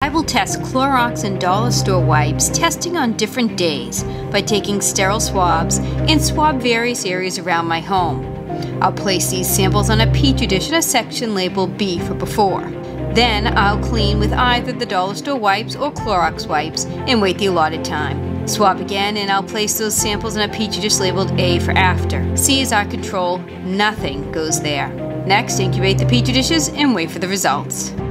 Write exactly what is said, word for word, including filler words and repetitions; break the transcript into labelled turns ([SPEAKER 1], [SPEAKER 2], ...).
[SPEAKER 1] I will test Clorox and dollar store wipes, testing on different days by taking sterile swabs and swab various areas around my home. I'll place these samples on a Petri dish in a section labeled B for before. Then I'll clean with either the dollar store wipes or Clorox wipes and wait the allotted time. Swab again and I'll place those samples in a Petri dish labeled A for after. C is our control, nothing goes there. Next, incubate the Petri dishes and wait for the results.